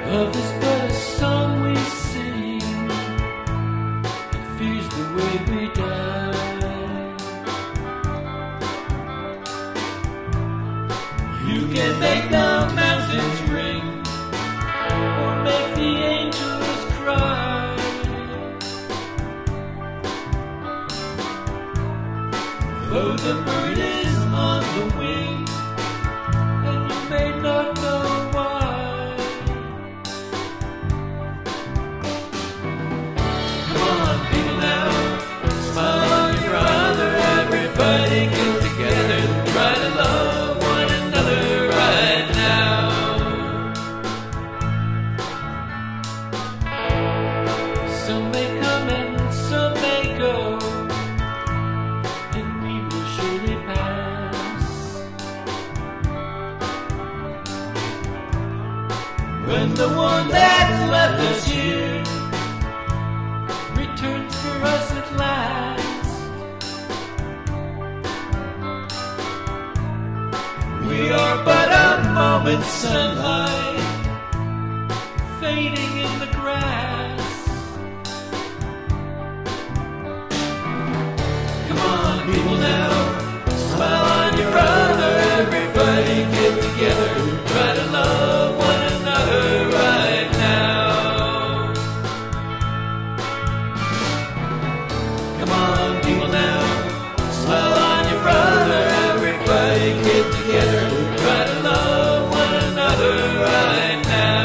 Love is but a song we sing, it feels the way we die. You can make the mountains ring, or make the angels cry. Though the bird is on the wing, and you may not know why. Come on, people now, smile on your brother. Everybody get together, try to love one another right now. Some may come and some may go, and we will surely pass. When the one that left us here returns for us at last, we are but a moment's sunlight fading in the grass. Come on, people now, smile on your brother. Everybody get together, try to love one another right now. Come on, people now, smile on your brother. Everybody get together, try to love one another right now.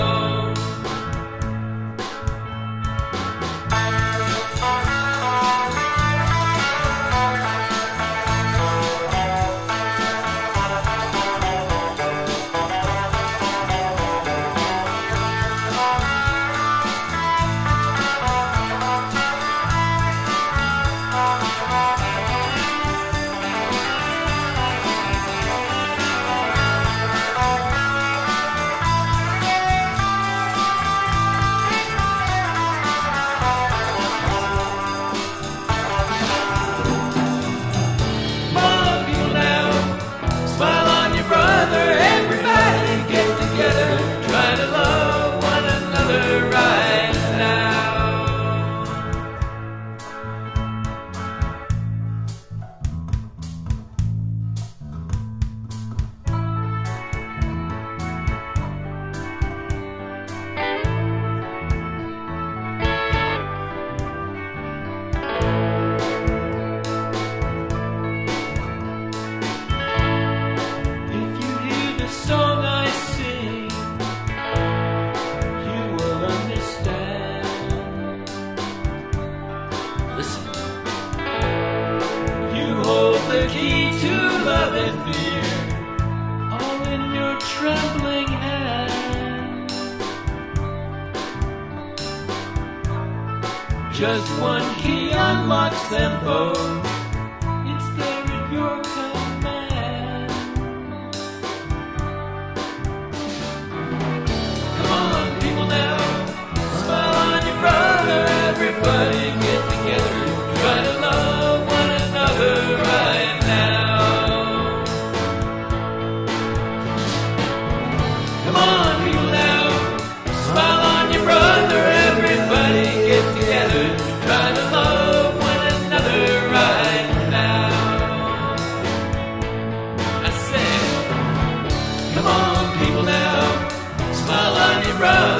Song I sing, you will understand. Listen, you hold the key to love and fear, all in your trembling hand. Just one key unlocks them both, it's there at your command. Everybody get together, try to love one another right now. Come on, people now, smile on your brother. Everybody get together, try to love one another right now. I said, come on, people now, smile on your brother.